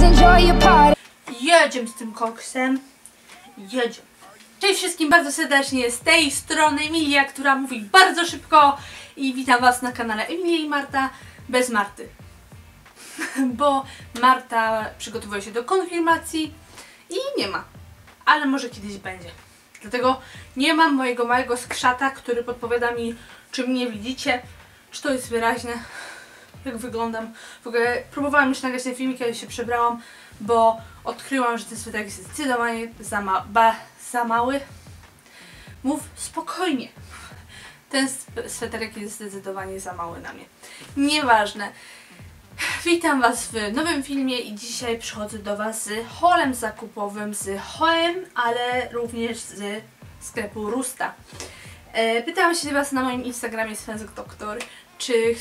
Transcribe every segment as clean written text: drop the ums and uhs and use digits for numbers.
enjoy your party. Jedziemy z tym koksem. Jedziemy. Cześć wszystkim bardzo serdecznie, z tej strony Emilia, która mówi bardzo szybko i witam Was na kanale Emilia i Marta bez Marty. Bo Marta przygotowuje się do konfirmacji i nie ma, ale może kiedyś będzie. Dlatego nie mam mojego małego skrzata, który podpowiada mi, czy mnie widzicie, czy to jest wyraźne, jak wyglądam. W ogóle próbowałam już nagrać ten filmik, kiedy się przebrałam, bo odkryłam, że ten sweterek jest zdecydowanie za mały. Mów spokojnie. Ten sweterek jest zdecydowanie za mały na mnie. Nieważne. Witam Was w nowym filmie i dzisiaj przychodzę do Was z haulem zakupowym, z H&M, ale również z sklepu Rusta. Pytałam się Was na moim Instagramie Swędzok Doktor, czy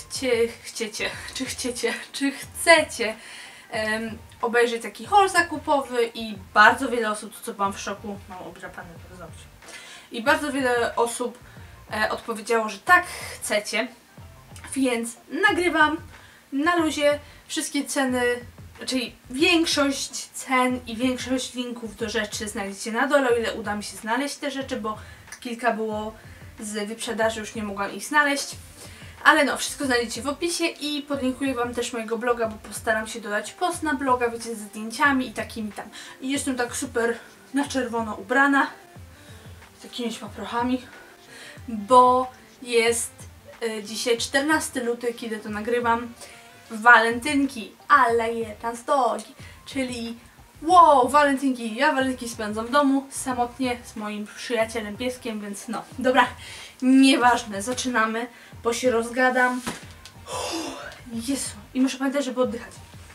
chcecie obejrzeć taki haul zakupowy i bardzo wiele osób, co byłam w szoku, mam obdrapane paznokcie, i bardzo wiele osób odpowiedziało, że tak chcecie, więc nagrywam na luzie. Wszystkie ceny, czyli większość cen i większość linków do rzeczy znajdziecie na dole, o ile uda mi się znaleźć te rzeczy, bo kilka było z wyprzedaży, już nie mogłam ich znaleźć. Ale no, wszystko znajdziecie w opisie i podlinkuję Wam też mojego bloga, bo postaram się dodać post na bloga, wiecie, ze zdjęciami i takimi tam. I jestem tak super na czerwono ubrana, z takimi paprochami, bo jest dzisiaj 14 luty, kiedy to nagrywam, walentynki, ale jedna z drogi, czyli wow, walentynki. Ja walentynki spędzam w domu, samotnie, z moim przyjacielem pieskiem, więc no, dobra, nieważne, zaczynamy, bo się rozgadam. Jezu, i muszę pamiętać, żeby oddychać.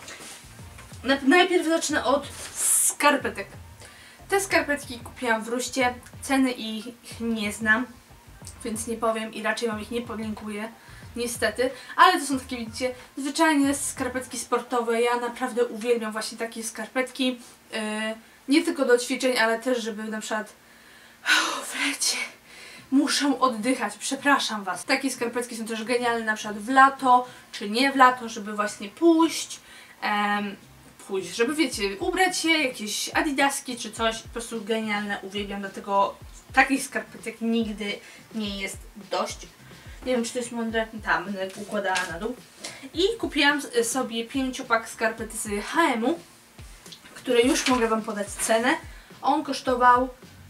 Najpierw zacznę od skarpetek. Te skarpetki kupiłam w Ruście, ceny ich nie znam, więc nie powiem i raczej Wam ich nie podlinkuję, niestety, ale to są takie, widzicie, zwyczajne skarpetki sportowe. Ja naprawdę uwielbiam właśnie takie skarpetki, nie tylko do ćwiczeń, ale też, żeby na przykład w lecie muszę oddychać, przepraszam Was. Takie skarpetki są też genialne na przykład w lato, czy nie w lato, żeby właśnie pójść, żeby, wiecie, ubrać się, jakieś adidaski czy coś, po prostu genialne, uwielbiam, dlatego takich skarpetek nigdy nie jest dość. Nie wiem, czy to jest mądre, tam będę układała na dół. I kupiłam sobie 5-pak skarpet z H&M-u, które już mogę Wam podać cenę. On kosztował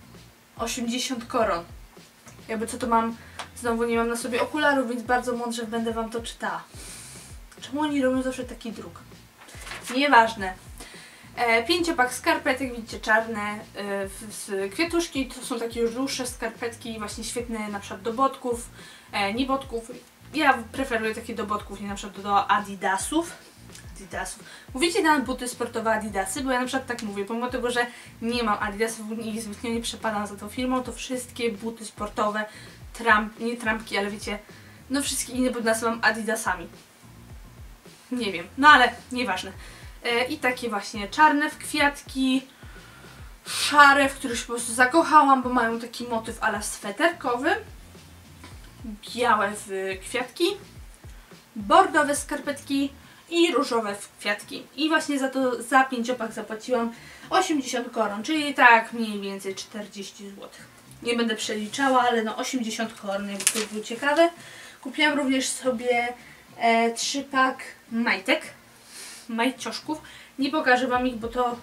80 koron. Jakby co, to mam, znowu nie mam na sobie okularów, więc bardzo mądrze będę Wam to czytała. Czemu oni robią zawsze taki druk? Nieważne. 5-pak skarpetek, widzicie, czarne, z kwiatuszki. To są takie już dłuższe skarpetki, właśnie świetne na przykład do botków, nie botków. Ja preferuję takie do botków, nie na przykład do adidasów. Mówicie na buty sportowe adidasy, bo ja na przykład tak mówię, pomimo tego, że nie mam adidasów i zbytnio nie przepadam za tą firmą, to wszystkie buty sportowe, nie trampki, ale wiecie, no wszystkie inne buty nazywam adidasami. Nie wiem, no ale nieważne. I takie właśnie czarne w kwiatki, szare, w których się po prostu zakochałam, bo mają taki motyw a la sweterkowy, białe w kwiatki, bordowe skarpetki i różowe w kwiatki. I właśnie za to, za 5-pak zapłaciłam 80 koron, czyli tak mniej więcej 40 zł. Nie będę przeliczała, ale no 80 koron, jakby to było ciekawe. Kupiłam również sobie 3-pak majcioszków. Nie pokażę Wam ich, bo to...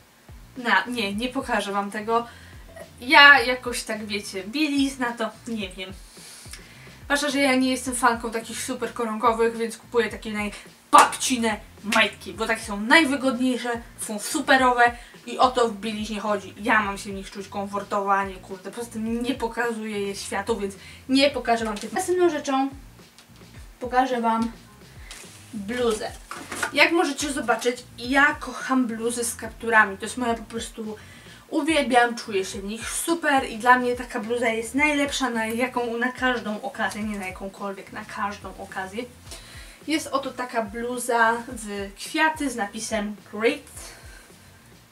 nie pokażę Wam tego. Ja jakoś tak, wiecie, bielizna to nie wiem. Zwłaszcza, że ja nie jestem fanką takich super koronkowych, więc kupuję takie najbabcine majtki, bo takie są najwygodniejsze, są superowe i o to w bieliźnie chodzi. Ja mam się w nich czuć komfortowo, a nie kurde, po prostu nie pokazuję je światu, więc nie pokażę Wam tych. Następną rzeczą pokażę Wam bluzę. Jak możecie zobaczyć, ja kocham bluzy z kapturami. To jest moja po prostu... Uwielbiam, czuję się w nich super i dla mnie taka bluza jest najlepsza na każdą okazję, nie na jakąkolwiek, na każdą okazję. Jest oto taka bluza w kwiaty z napisem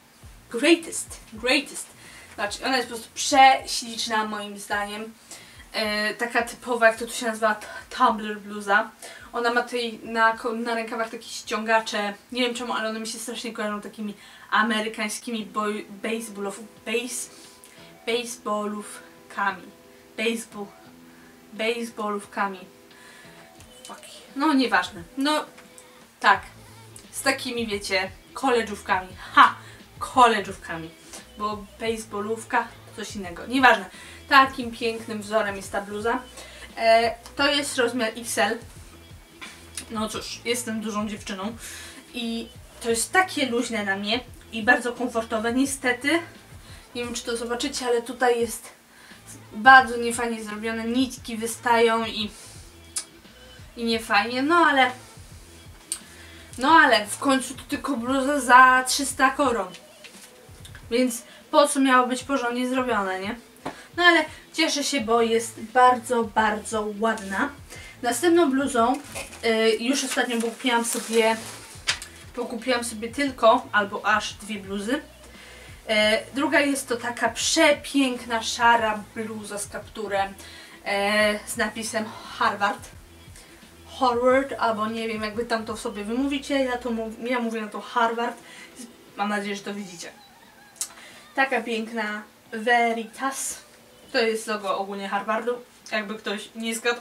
Greatest. Znaczy, ona jest po prostu prześliczna moim zdaniem. taka typowa, jak to tu się nazywa, tumbler bluza. Ona ma tutaj na rękawach takie ściągacze, nie wiem czemu, ale one mi się strasznie kojarzą takimi amerykańskimi baseballówkami. No nieważne. No tak, z takimi wiecie, college'ówkami. College'ówkami. Bo baseballówka coś innego. Nieważne. Takim pięknym wzorem jest ta bluza. To jest rozmiar XL. No cóż, jestem dużą dziewczyną. I to jest takie luźne na mnie i bardzo komfortowe. Niestety, nie wiem czy to zobaczycie, ale tutaj jest bardzo niefajnie zrobione. Nitki wystają i nie fajnie. No ale w końcu to tylko bluza za 300 koron. Więc po co miało być porządnie zrobione, nie? No ale cieszę się, bo jest bardzo, bardzo ładna. Następną bluzą, już ostatnio kupiłam sobie tylko, albo aż 2 bluzy. Druga jest to taka przepiękna, szara bluza z kapturem z napisem Harvard, albo nie wiem, jakby tam to sobie wymówicie, ja mówię na to Harvard. Mam nadzieję, że to widzicie. Taka piękna Veritas. To jest logo ogólnie Harvardu, jakby ktoś nie zgadł.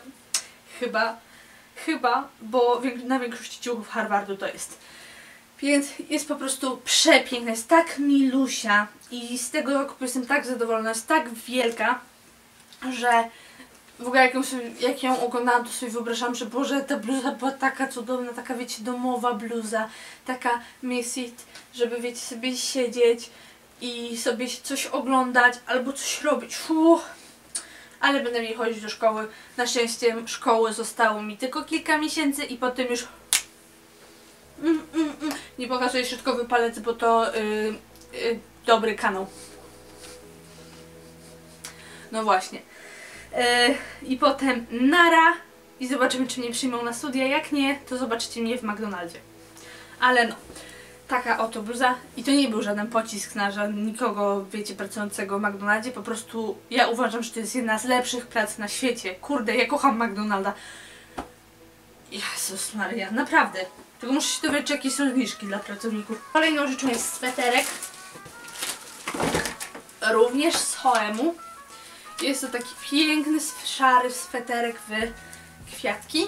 Chyba, bo na większości ciuchów Harvardu to jest. Więc jest po prostu przepiękna, jest tak milusia i z tego roku jestem tak zadowolona, jest tak wielka, że w ogóle jak ją oglądałam, to sobie wyobrażam, że Boże, ta bluza była taka cudowna, taka wiecie, domowa bluza, taka misit, żeby wiecie, sobie siedzieć i sobie coś oglądać albo coś robić. Ale będę mieli chodzić do szkoły. Na szczęście szkoły zostało mi tylko kilka miesięcy i potem już nie pokazuję środkowy palec, bo to dobry kanał. No właśnie. I potem nara i zobaczymy, czy mnie przyjmą na studia. Jak nie, to zobaczycie mnie w McDonaldzie. Ale no, taka oto bluza. I to nie był żaden pocisk na nikogo, wiecie, pracującego w McDonaldzie. Po prostu ja uważam, że to jest jedna z lepszych prac na świecie. Kurde, ja kocham McDonalda. Jezus Maria, naprawdę. Tylko muszę się dowiedzieć, czy jakieś są zniżki dla pracowników. Kolejną rzeczą jest sweterek. Również z H&M-u. Jest to taki piękny, szary sweterek w kwiatki.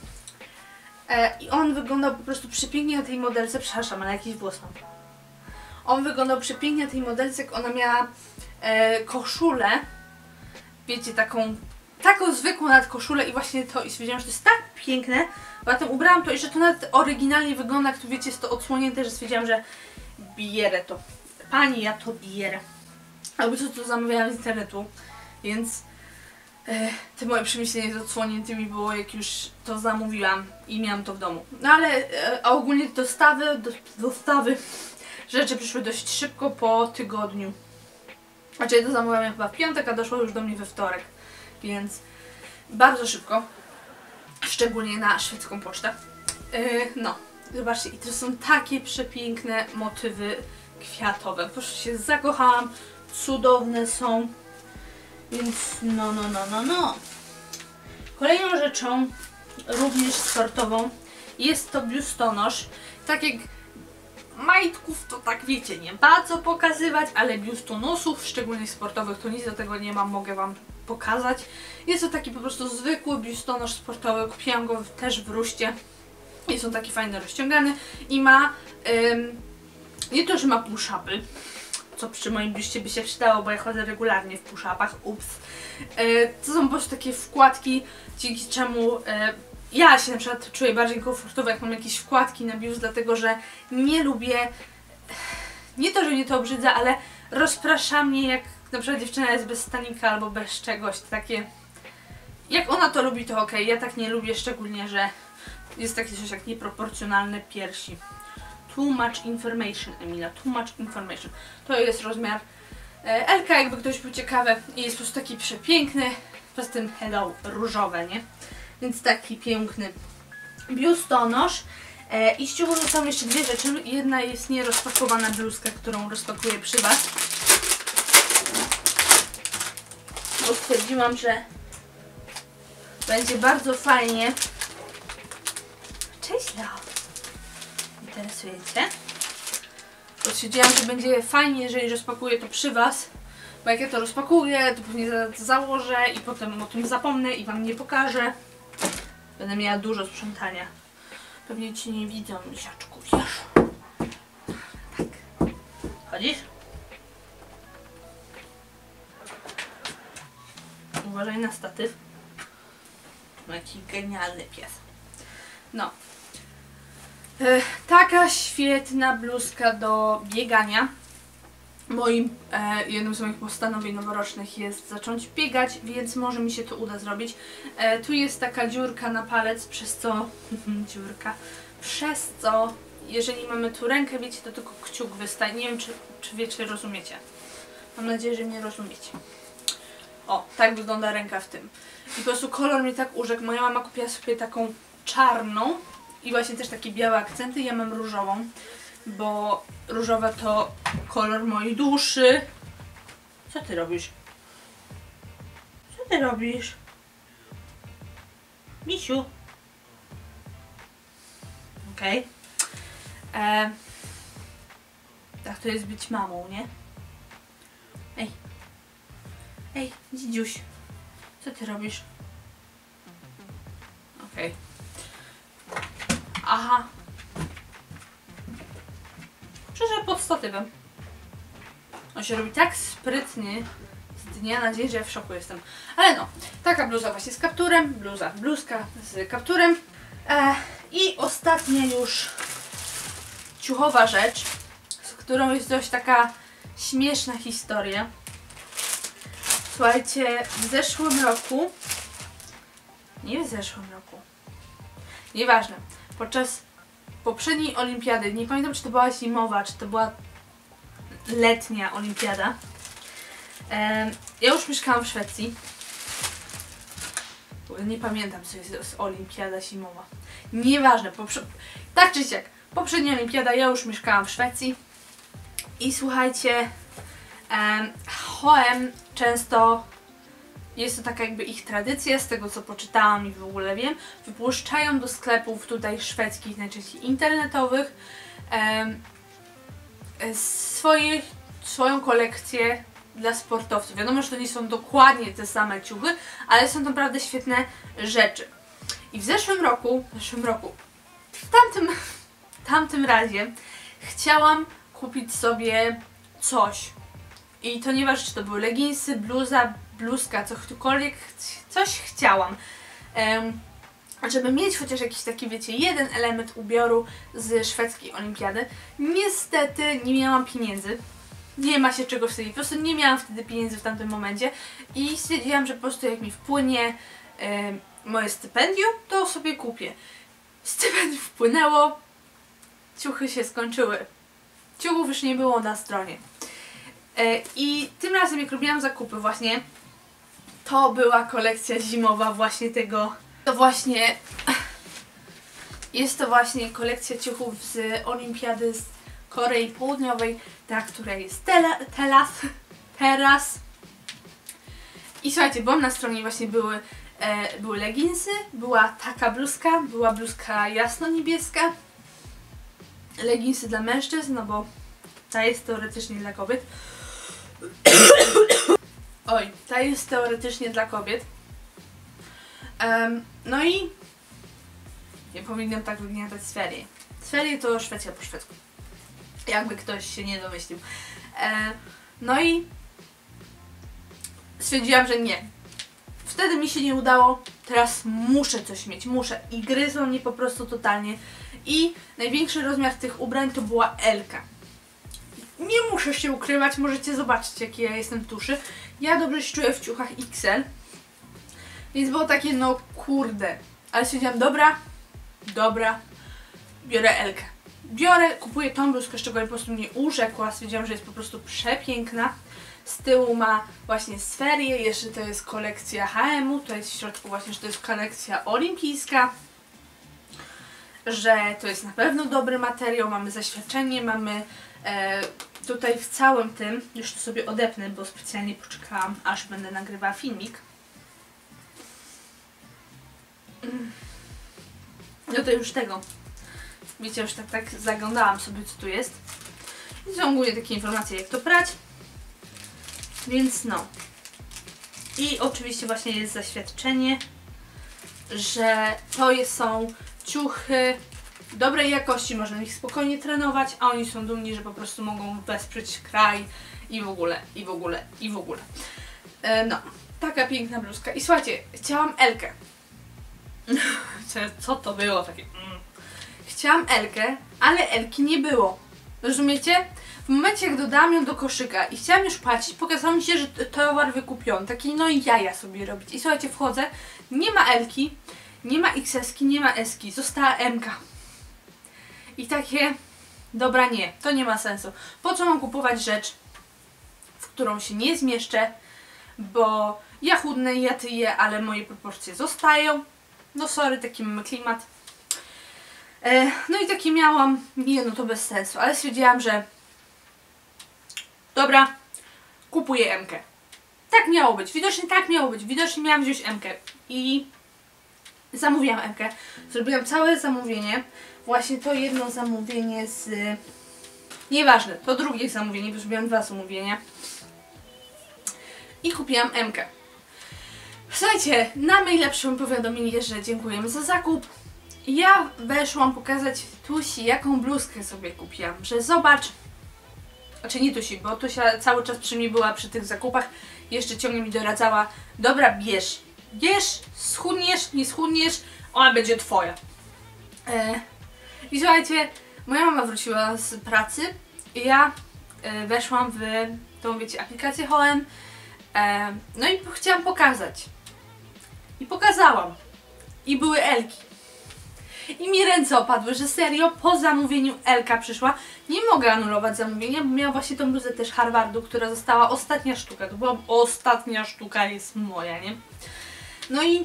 I on wyglądał po prostu przepięknie na tej modelce. Przepraszam, ale jakiś włos mam. On wyglądał przepięknie na tej modelce, jak ona miała koszulę. Wiecie, taką zwykłą nadkoszulę i właśnie to. I stwierdziłam, że to jest tak piękne. Potem ubrałam to i że to nawet oryginalnie wygląda, jak tu wiecie, jest to odsłonięte, że stwierdziłam, że bierę to. Pani, ja to bierę. Albo co to zamawiałam z internetu. Więc te moje przemyślenie z odsłoniętymi było, jak już to zamówiłam i miałam to w domu. No ale ogólnie dostawy rzeczy przyszły dość szybko po tygodniu. Znaczy ja to zamówiłam chyba w piątek, a doszło już do mnie we wtorek. Więc bardzo szybko. Szczególnie na szwedzką pocztę. No, zobaczcie, i to są takie przepiękne motywy kwiatowe. Po prostu się zakochałam. Cudowne są. Więc no. Kolejną rzeczą, również sportową, jest to biustonosz. Tak jak majtków, to tak wiecie, nie bardzo pokazywać, ale biustonosów, szczególnie sportowych, to nic do tego nie mam, mogę wam pokazać. Jest to taki po prostu zwykły biustonosz sportowy, kupiłam go też w Ruście. Jest on taki fajny, rozciągany i ma, nie to, że ma push-upy, co przy moim biuście by się przydało, bo ja chodzę regularnie w push-upach, to są po prostu takie wkładki, dzięki czemu ja się na przykład czuję bardziej komfortowo, jak mam jakieś wkładki na biust, dlatego że nie lubię, nie to, że mnie to obrzydza, ale rozprasza mnie, jak na przykład dziewczyna jest bez stanika albo bez czegoś, takie, jak ona to lubi, to okej, ja tak nie lubię, szczególnie, że jest takie coś jak nieproporcjonalne piersi. Too much information, Emila, too much information. To jest rozmiar LK, jakby ktoś był ciekawy, i jest po prostu taki przepiękny, poza tym hello, różowe, nie? Więc taki piękny biustonosz. I z ciuchów są jeszcze 2 rzeczy. Jedna jest nierozpakowana bluzka, którą rozpakuję przy Was. Bo stwierdziłam, że Będzie bardzo fajnie. Cześć, Leo. Interesujecie? Bo stwierdziłam, że będzie fajnie, jeżeli rozpakuję to przy Was. Bo jak ja to rozpakuję, to pewnie założę i potem o tym zapomnę i Wam nie pokażę. Będę miała dużo sprzątania. Pewnie Ci nie widzą, misiaczku, wiesz? Tak. Chodzisz? Uważaj na statyw. Jaki genialny pies. No. Taka świetna bluzka do biegania. Jednym z moich postanowień noworocznych jest zacząć biegać, więc może mi się to uda zrobić. Tu jest taka dziurka na palec, przez co... Przez co, jeżeli mamy tu rękę, wiecie, to tylko kciuk wystaje. Nie wiem, czy wiecie, rozumiecie. Mam nadzieję, że mnie rozumiecie. O, tak wygląda ręka w tym. I po prostu kolor mnie tak urzekł. Moja mama kupiła sobie taką czarną i właśnie też takie białe akcenty. Ja mam różową, bo różowa to kolor mojej duszy. Co ty robisz? Co ty robisz? Misiu? Okej. Tak to jest być mamą, nie? Ej. Ej, dzidziuś. Co ty robisz? Okej. Aha. Przyszedł pod statywem. On się robi tak sprytnie z dnia na dzień, że ja w szoku jestem. Ale no, taka bluza właśnie z kapturem, bluzka z kapturem. I ostatnia już ciuchowa rzecz, z którą jest dość taka śmieszna historia. Słuchajcie, w zeszłym roku, nie w zeszłym roku, nieważne, podczas poprzedniej olimpiady, nie pamiętam, czy to była zimowa, czy to była letnia olimpiada, ja już mieszkałam w Szwecji. Nie pamiętam, co jest olimpiada zimowa. Nieważne, tak czy siak, poprzednia olimpiada, ja już mieszkałam w Szwecji i słuchajcie, H&M często, jest to taka jakby ich tradycja, z tego co poczytałam i w ogóle wiem, wypuszczają do sklepów tutaj szwedzkich, najczęściej internetowych, swoją kolekcję dla sportowców. Wiadomo, że to nie są dokładnie te same ciuchy, ale są to naprawdę świetne rzeczy. I w zeszłym roku, w tamtym razie chciałam kupić sobie coś. I to nieważne, czy to były leginsy, bluza, bluzka, cokolwiek, coś chciałam. Żeby mieć chociaż jakiś taki, wiecie, jeden element ubioru z szwedzkiej olimpiady. Niestety nie miałam pieniędzy. Nie ma się czego wstydzić. Po prostu nie miałam wtedy pieniędzy w tamtym momencie. I stwierdziłam, że po prostu jak mi wpłynie moje stypendium, to sobie kupię. Stypendium wpłynęło, ciuchy się skończyły. Ciuchów już nie było na stronie. I tym razem, jak robiłam zakupy właśnie, to była kolekcja zimowa właśnie tego. Jest to właśnie kolekcja ciuchów z olimpiady z Korei Południowej, ta, która jest teraz. I słuchajcie, byłam na stronie, właśnie były leginsy, była taka bluzka, była bluzka jasno-niebieska, leginsy dla mężczyzn, no bo ta jest teoretycznie dla kobiet. Oj, ta jest teoretycznie dla kobiet. No i nie powinnam tak wyglądać Swerie. Swerie to Szwecja po szwedzku. Jakby ktoś się nie domyślił. No i stwierdziłam, że nie. Wtedy mi się nie udało, teraz muszę coś mieć, muszę. I gryzło mnie po prostu totalnie. I największy rozmiar tych ubrań to była L-ka. Nie muszę się ukrywać, możecie zobaczyć, jakie ja jestem tuszy. Ja dobrze się czuję w ciuchach XL. Więc było takie, no kurde. Ale stwierdziłam, dobra, biorę L-kę. Kupuję tą bluzkę, z czego po prostu mnie urzekła. Stwierdziłam, że jest po prostu przepiękna. Z tyłu ma właśnie Swerie, jeszcze to jest kolekcja H&M-u, to jest w środku właśnie, że to jest kolekcja olimpijska. Że to jest na pewno dobry materiał, mamy zaświadczenie, mamy tutaj w całym tym, już to sobie odepnę, bo specjalnie poczekałam, aż będę nagrywała filmik. No to już tego. Wiecie, już tak zaglądałam sobie, co tu jest. I są ogólnie takie informacje, jak to prać. Więc no. I oczywiście właśnie jest zaświadczenie, że to są ciuchy dobrej jakości, można w nich spokojnie trenować, a oni są dumni, że po prostu mogą wesprzeć kraj i w ogóle, i w ogóle, i w ogóle. No, taka piękna bluzka. I słuchajcie, chciałam Elkę. Co to było takie? Chciałam Elkę, ale Elki nie było. Rozumiecie? W momencie, jak dodałam ją do koszyka i chciałam już płacić, pokazało mi się, że towar wykupiony. Taki no i jaja sobie robić. I słuchajcie, wchodzę, nie ma Elki, nie ma XS-ki, nie ma S-ki, została M-ka. I takie, dobra nie, to nie ma sensu. Po co mam kupować rzecz, w którą się nie zmieszczę, bo ja chudnę, ja tyję, ale moje proporcje zostają. No sorry, taki mamy klimat. No i taki miałam, nie no to bez sensu, ale stwierdziłam, że dobra, kupuję M-kę. Tak miało być, widocznie tak miało być, widocznie miałam wziąć M-kę i zamówiłam M-kę. Zrobiłam całe zamówienie, właśnie to jedno zamówienie z... Nieważne, to drugie zamówienie, bo zrobiłam 2 zamówienia. I kupiłam M-kę. Słuchajcie, na maila przyszło mi powiadomienie, że dziękujemy za zakup. Ja weszłam pokazać Tusi, jaką bluzkę sobie kupiłam, że zobacz, znaczy nie Tusi, bo Tusia cały czas przy mnie była przy tych zakupach, jeszcze ciągle mi doradzała, dobra bierz, schudniesz, nie schudniesz, ona będzie twoja. I słuchajcie, moja mama wróciła z pracy i ja weszłam w tą, wiecie, aplikację H&M, no i chciałam pokazać. I pokazałam. I były Elki. I mi ręce opadły, że serio po zamówieniu Elka przyszła. Nie mogę anulować zamówienia, bo miałam właśnie tą bluzę też Harvardu, która została ostatnia sztuka. To była ostatnia sztuka, jest moja, nie? No i...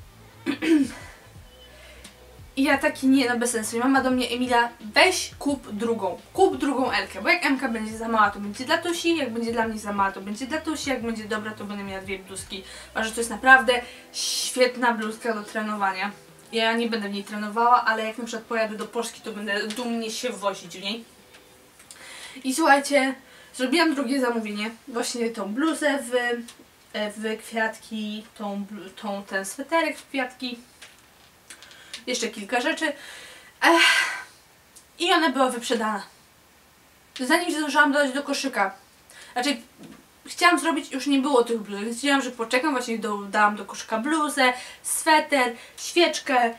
I ja taki, nie no bez sensu. I mama do mnie, Emilia, weź kup drugą Elkę, bo jak Emka będzie za mała, to będzie dla Tusi, jak będzie dla mnie za mała, to będzie dla Tusi, jak będzie dobra, to będę miała 2 bluzki. Uważam, że to jest naprawdę świetna bluzka do trenowania. Ja nie będę w niej trenowała, ale jak na przykład pojadę do Polski, to będę dumnie się wozić w niej. I słuchajcie, zrobiłam drugie zamówienie, właśnie tą bluzę w kwiatki, ten sweterek w kwiatki. Jeszcze kilka rzeczy. I ona była wyprzedana. Zanim zdążyłam dodać do koszyka. Znaczy, chciałam zrobić, już nie było tych bluzek, więc stwierdziłam, że poczekam, właśnie dodałam do koszyka bluzę, sweter, świeczkę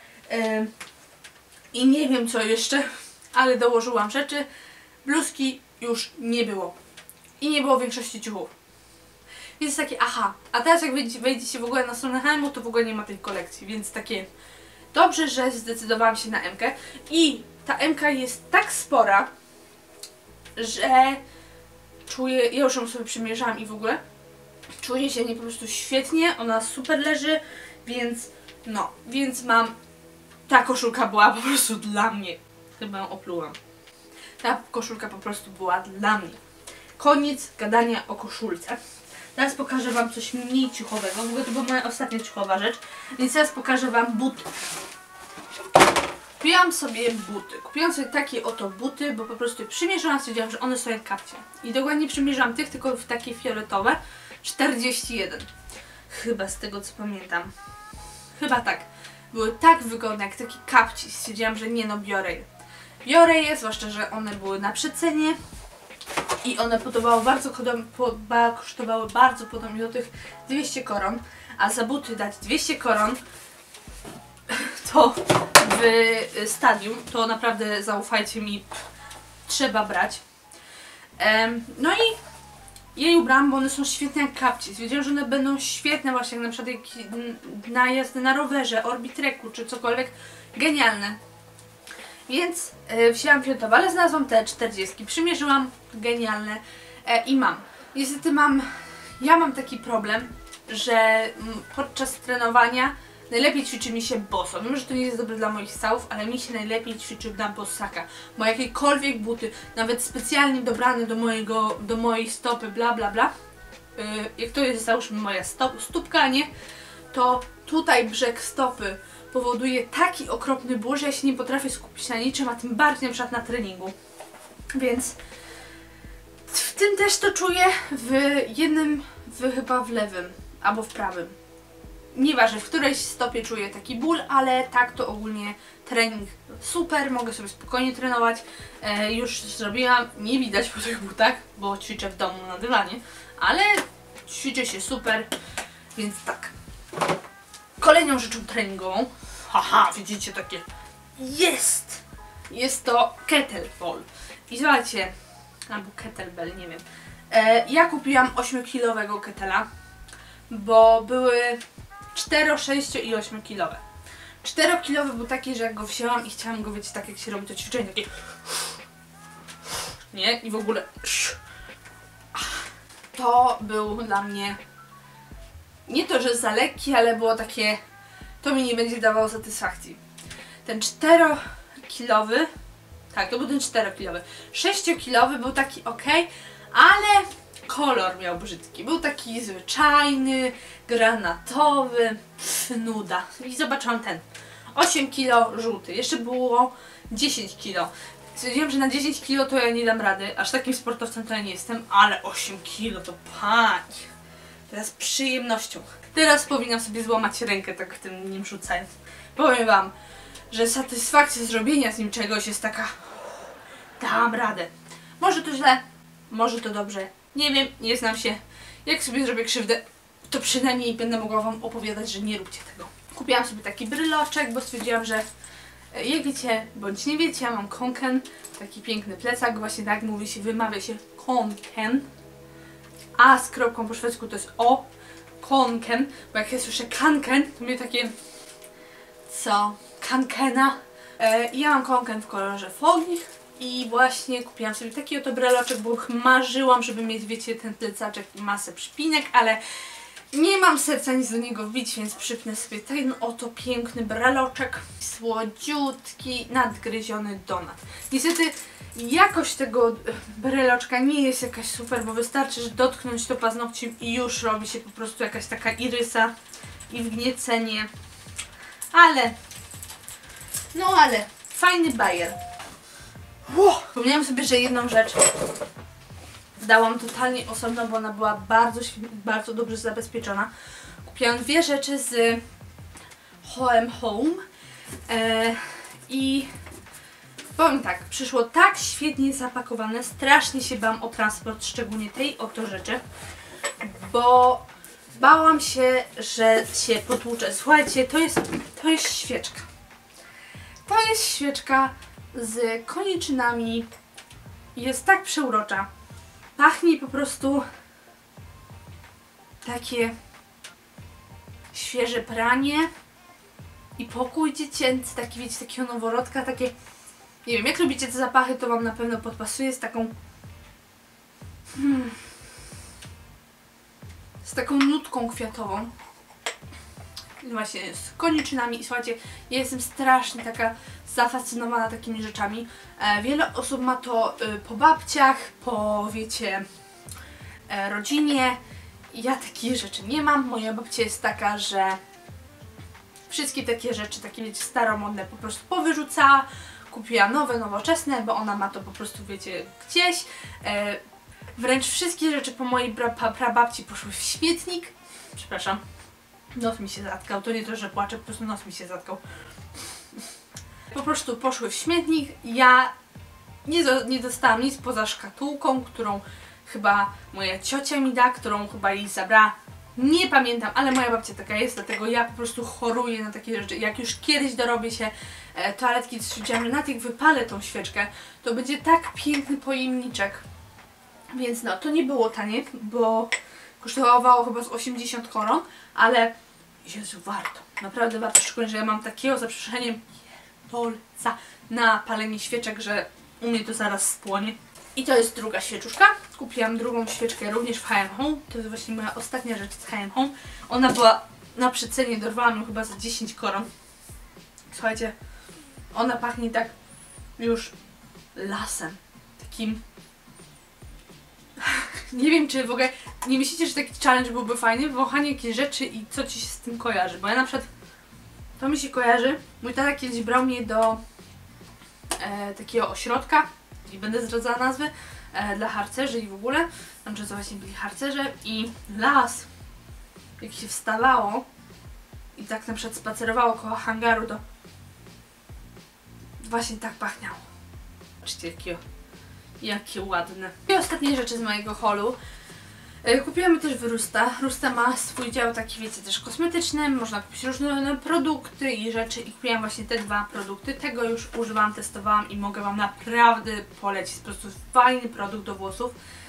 i nie wiem co jeszcze, ale dołożyłam rzeczy. Bluzki już nie było. I nie było większości ciuchów. Więc takie, aha, a teraz jak wejdziecie w ogóle na stronę H&M, to w ogóle nie ma tej kolekcji, więc takie... Dobrze, że zdecydowałam się na M-kę i ta M-ka jest tak spora, że czuję, ja już ją sobie przymierzałam i w ogóle czuję się nie po prostu świetnie, ona super leży, więc no, więc ta koszulka była po prostu dla mnie, chyba ją oplułam, ta koszulka po prostu była dla mnie. Koniec gadania o koszulce. Teraz pokażę wam coś mniej ciuchowego, w ogóle to była moja ostatnia ciuchowa rzecz, więc teraz pokażę wam buty. Kupiłam sobie buty. Kupiłam sobie takie oto buty, bo po prostu przymierzyłam, stwierdziłam, że one są jak kapcie. I dokładnie przymierzałam tych, tylko w takie fioletowe. 41. Chyba z tego co pamiętam. Chyba tak. Były tak wygodne, jak taki kapci. Stwierdziłam, że nie no, biorę je. Biorę je, zwłaszcza, że one były na przecenie. I one kosztowały bardzo podobnie do tych 200 koron. A za buty dać 200 koron, to w stadium, to naprawdę zaufajcie mi, trzeba brać. No i jej ubrałam, bo one są świetne jak kapci. Wiedziałam, że one będą świetne właśnie jak na przykład na jazdę na rowerze, Orbitreku czy cokolwiek. Genialne. Więc wzięłam fioletowe, ale znalazłam te 40. Przymierzyłam, genialne i mam. Niestety ja mam taki problem, że podczas trenowania najlepiej ćwiczy mi się boso. Wiem, że to nie jest dobre dla moich stawów, ale mi się najlepiej ćwiczy na bosaka. Bo jakiekolwiek buty, nawet specjalnie dobrane do mojej stopy, bla bla bla, jak to jest załóżmy moja stópka, nie? To tutaj brzeg stopy powoduje taki okropny ból, że ja się nie potrafię skupić na niczym, a tym bardziej na przykład na treningu. Więc w tym też to czuję, chyba w lewym albo w prawym. Nieważne, w którejś stopie czuję taki ból, ale tak to ogólnie trening super, mogę sobie spokojnie trenować. Już zrobiłam, nie widać po tych butach, bo ćwiczę w domu na dywanie, ale ćwiczę się super, więc tak. Kolejną rzeczą treningową, haha, widzicie takie, jest to kettlebell. I słuchajcie, albo kettlebell, nie wiem. Ja kupiłam 8-kilowego kettela, bo były 4, 6 i 8-kilowe. 4-kilowy był taki, że jak go wzięłam i chciałam go, wiecie, tak jak się robi to ćwiczenie, takie nie? I w ogóle to był dla mnie nie to, że za lekki, ale było takie, to mi nie będzie dawało satysfakcji. Ten 4-kilowy, tak, to był ten 4-kilowy. 6-kilowy był taki ok, ale kolor miał brzydki. Był taki zwyczajny, granatowy, nuda. I zobaczyłam ten. 8 kg żółty. Jeszcze było 10 kg. Stwierdziłam, że na 10 kg to ja nie dam rady. Aż takim sportowcem to ja nie jestem, ale 8 kg to pani. Teraz z przyjemnością. Teraz powinnam sobie złamać rękę tak tym nim rzucając. Powiem wam, że satysfakcja zrobienia z nim czegoś jest taka, dam radę. Może to źle, może to dobrze. Nie wiem, nie znam się. Jak sobie zrobię krzywdę, to przynajmniej będę mogła wam opowiadać, że nie róbcie tego. Kupiłam sobie taki bryloczek, bo stwierdziłam, że jak wiecie, bądź nie wiecie, ja mam konken, taki piękny plecak, właśnie tak mówi się, wymawia się konken, a z kropką po szwedzku to jest o, konken, bo jak ja słyszę kanken, to mnie takie, co, kankena? Ja mam konken w kolorze fogi i właśnie kupiłam sobie taki oto breloczek, bo marzyłam, żeby mieć, wiecie, ten plecaczek i masę przypinek, ale nie mam serca nic do niego wbić, więc przypnę sobie ten oto piękny breloczek, słodziutki, nadgryziony donat. Niestety jakość tego breloczka nie jest jakaś super, bo wystarczy, że dotknąć to paznokciem i już robi się po prostu jakaś taka irysa i wgniecenie. Ale, no ale, fajny bajer. Wspomniałam sobie, że jedną rzecz dałam totalnie osobno, bo ona była bardzo dobrze zabezpieczona. Kupiłam dwie rzeczy z H&M Home i powiem tak, przyszło tak świetnie zapakowane, strasznie się bałam o transport, szczególnie tej oto rzeczy, bo bałam się, że się potłuczę. Słuchajcie, to jest świeczka. To jest świeczka z koniczynami. Jest tak przeurocza. Pachnie po prostu takie świeże pranie i pokój dziecięcy, taki, wiecie, takiego noworodka, takie, nie wiem, jak lubicie te zapachy, to wam na pewno podpasuje z taką z taką nutką kwiatową. Właśnie z koniczynami i słuchajcie, ja jestem strasznie taka zafascynowana takimi rzeczami. Wiele osób ma to po babciach, po, wiecie, rodzinie. Ja takich rzeczy nie mam. Moja babcia jest taka, że wszystkie takie rzeczy, takie, wiecie, staromodne po prostu powyrzucała. Kupiła nowe, nowoczesne, bo ona ma to po prostu, wiecie, gdzieś. Wręcz wszystkie rzeczy po mojej prababci poszły w śmietnik. Przepraszam. Nos mi się zatkał, to nie to, że płaczę, po prostu nos mi się zatkał. Po prostu poszły w śmietnik, ja nie dostałam nic poza szkatułką, którą chyba moja ciocia mi da, którą chyba jej zabrała. Nie pamiętam, ale moja babcia taka jest, dlatego ja po prostu choruję na takie rzeczy. Jak już kiedyś dorobię się toaletki, to stwierdziłam, że na tych wypalę tą świeczkę, to będzie tak piękny pojemniczek. Więc no, to nie było tanie, bo kosztowało chyba z 80 koron, ale Jezu, warto. Naprawdę warto. Szczególnie, że ja mam takiego, za przeproszeniem, polca na palenie świeczek, że u mnie to zaraz spłonie. I to jest druga świeczuszka. Kupiłam drugą świeczkę również w H&M Home. To jest właśnie moja ostatnia rzecz z H&M Home. Ona była na przecenie, dorwałam ją chyba za 10 koron. Słuchajcie, ona pachnie tak już lasem. Takim... Nie wiem, czy w ogóle nie myślicie, że taki challenge byłby fajny? Wąchanie jakiejś rzeczy i co ci się z tym kojarzy. Bo ja na przykład To mi się kojarzy. Mój tata kiedyś brał mnie do takiego ośrodka, i będę zdradzała nazwy, dla harcerzy i w ogóle. Tam że to właśnie byli harcerze i las, jak się wstawało i tak na przykład spacerowało koło hangaru, to właśnie tak pachniało. Zobaczcie, jakie ładne. I ostatnie rzeczy z mojego holu. Kupiłam też w Rusta. Rusta ma swój dział taki, wiecie, też kosmetyczny. Można kupić różne produkty i rzeczy. I kupiłam właśnie te 2 produkty. Tego już używałam, testowałam i mogę Wam naprawdę polecić. Po prostu fajny produkt do włosów.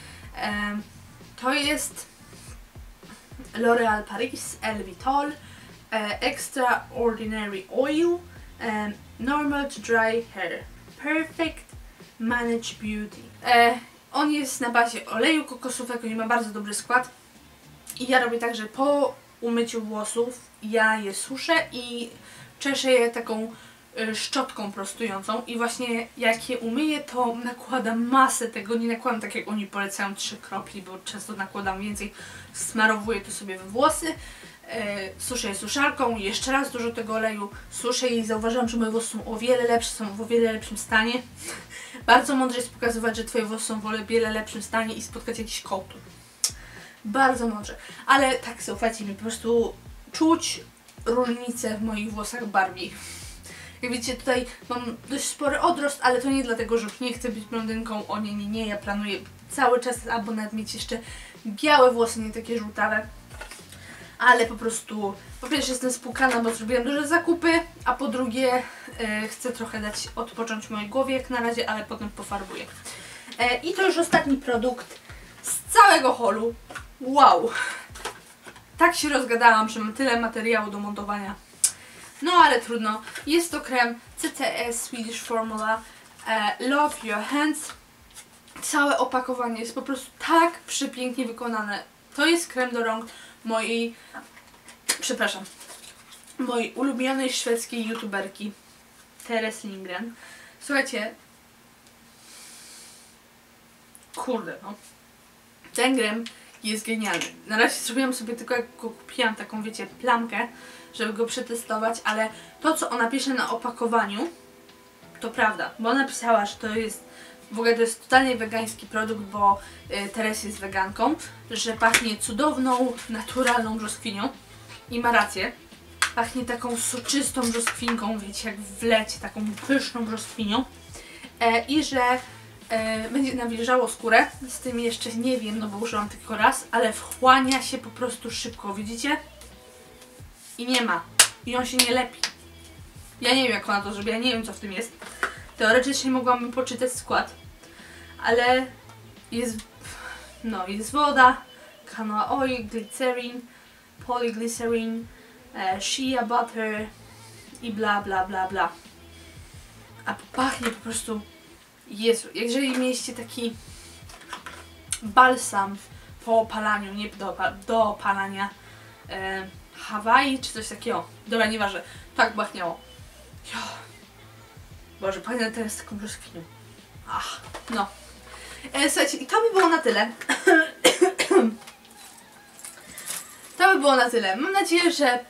To jest L'Oréal Paris Elvitol Extraordinary Oil Normal to Dry Hair Perfect Manage Beauty. On jest na bazie oleju kokosowego i ma bardzo dobry skład. I ja robię tak, że po umyciu włosów ja je suszę i czeszę je taką szczotką prostującą. I właśnie jak je umyję, to nakładam masę tego. Nie nakładam tak jak oni polecają 3 kropli, bo często nakładam więcej. Smarowuję to sobie we włosy. Suszę je suszarką, jeszcze raz dużo tego oleju suszę i zauważyłam, że moje włosy są o wiele lepsze, są w o wiele lepszym stanie. Bardzo mądrze jest pokazywać, że Twoje włosy są w o wiele lepszym stanie i spotkać jakiś kołtun. Bardzo mądrze. Ale tak, zaufajcie mi, po prostu czuć różnicę w moich włosach bardziej. Jak widzicie, tutaj mam dość spory odrost, ale to nie dlatego, że nie chcę być blondynką. O nie, nie, nie, ja planuję cały czas albo nawet mieć jeszcze białe włosy, nie takie żółtawe. Ale po prostu, po pierwsze jestem spłukana, bo zrobiłam duże zakupy, a po drugie chcę trochę dać odpocząć mojej głowie jak na razie, ale potem pofarbuję. I to już ostatni produkt z całego holu. Wow! Tak się rozgadałam, że mam tyle materiału do montowania. No ale trudno. Jest to krem CCS Swedish Formula Love Your Hands. Całe opakowanie jest po prostu tak przepięknie wykonane. To jest krem do rąk mojej ulubionej szwedzkiej youtuberki Therese Lindgren. Słuchajcie, kurde no, ten krem jest genialny. Na razie zrobiłam sobie tylko jak go kupiłam taką, wiecie, plamkę, żeby go przetestować, ale to co ona pisze na opakowaniu to prawda, bo ona napisała, że to jest w ogóle to jest totalnie wegański produkt, bo Teres jest weganką, że pachnie cudowną, naturalną brzoskwinią i ma rację. Pachnie taką soczystą brzoskwinką, wiecie, jak w lecie, taką pyszną brzoskwinią i że będzie nawilżało skórę. Z tym jeszcze nie wiem, no bo użyłam tylko raz, ale wchłania się po prostu szybko, widzicie? I nie ma. I on się nie lepi. Ja nie wiem jak ona to zrobiła, nie wiem co w tym jest. Teoretycznie mogłabym poczytać skład, ale jest, no, jest woda, canola oil, glycerin, polyglycerin, shea butter i bla bla bla bla. A pachnie po prostu, Jezu, jeżeli mieliście taki balsam po opalaniu, nie do opalania Hawaii czy coś takiego, dobra, nieważne, tak pachniało. Boże, pachnie teraz taką brzoskwinią. Ach, no. Słuchajcie, i to by było na tyle. To by było na tyle. Mam nadzieję, że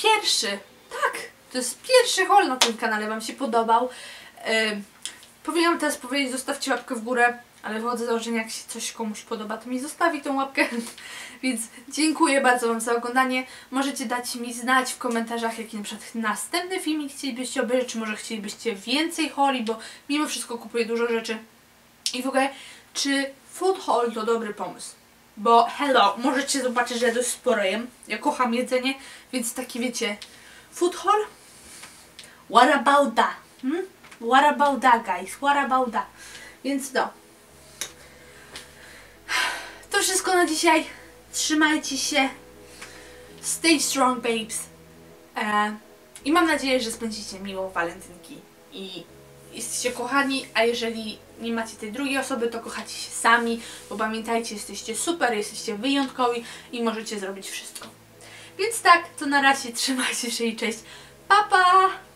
to jest pierwszy haul na tym kanale Wam się podobał. Powinnam teraz powiedzieć, zostawcie łapkę w górę, ale wychodzę z założenia, jak się coś komuś podoba, to mi zostawi tą łapkę. Więc dziękuję bardzo Wam za oglądanie. Możecie dać mi znać w komentarzach, jaki na przykład następny filmik chcielibyście obejrzeć, czy może chcielibyście więcej hauli, bo mimo wszystko kupuję dużo rzeczy. I w ogóle, czy food haul to dobry pomysł? Bo hello, możecie zobaczyć, że ja dość sporo jem. Ja kocham jedzenie, więc taki wiecie, food haul? What about that? What about that, guys? What about that? Więc no. To wszystko na dzisiaj. Trzymajcie się. Stay strong, babes. I mam nadzieję, że spędzicie miłą walentynki i jesteście kochani, a jeżeli nie macie tej drugiej osoby, to kochacie się sami, bo pamiętajcie, jesteście super, jesteście wyjątkowi i możecie zrobić wszystko. Więc tak, to na razie, trzymajcie się i cześć. Pa, pa!